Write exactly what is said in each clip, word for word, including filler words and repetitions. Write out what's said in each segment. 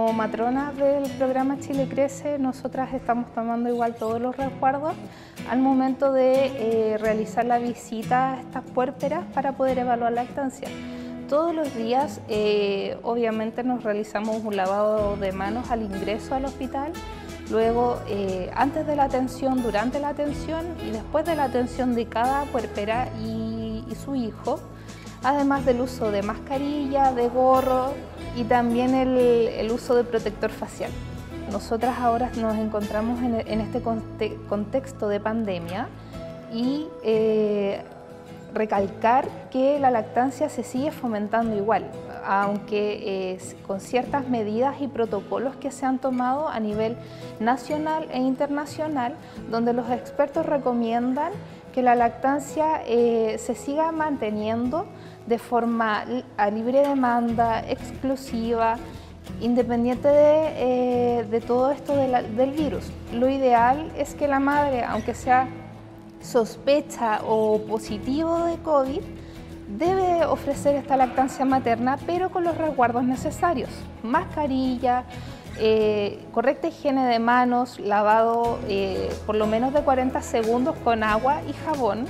como matronas del programa Chile Crece, nosotras estamos tomando igual todos los resguardos al momento de eh, realizar la visita a estas puérperas para poder evaluar la lactancia. Todos los días, eh, obviamente, nos realizamos un lavado de manos al ingreso al hospital, luego eh, antes de la atención, durante la atención y después de la atención de cada puérpera y, y su hijo, además del uso de mascarilla, de gorro y también el, el uso de protector facial. Nosotras ahora nos encontramos en, en este contexto de pandemia y eh, recalcar que la lactancia se sigue fomentando igual, aunque eh, con ciertas medidas y protocolos que se han tomado a nivel nacional e internacional, donde los expertos recomiendan que la lactancia eh, se siga manteniendo de forma a libre demanda, exclusiva, independiente de, eh, de todo esto de la, del virus. Lo ideal es que la madre, aunque sea sospecha o positivo de COVID, debe ofrecer esta lactancia materna, pero con los resguardos necesarios: mascarilla, eh, correcta higiene de manos, lavado eh, por lo menos de cuarenta segundos con agua y jabón,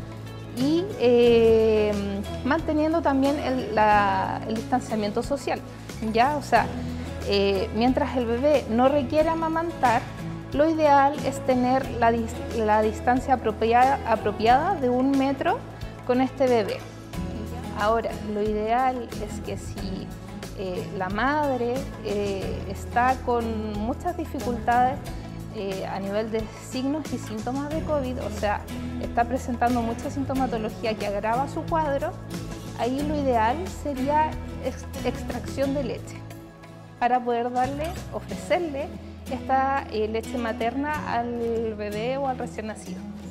y eh, manteniendo también el, la, el distanciamiento social, ¿ya? O sea, eh, mientras el bebé no requiere amamantar, lo ideal es tener la, la distancia apropiada, apropiada de un metro con este bebé. Ahora, lo ideal es que si eh, la madre eh, está con muchas dificultades eh, a nivel de signos y síntomas de COVID, o sea, está presentando mucha sintomatología que agrava su cuadro, ahí lo ideal sería ex extracción de leche para poder darle, ofrecerle esta eh, leche materna al bebé o al recién nacido.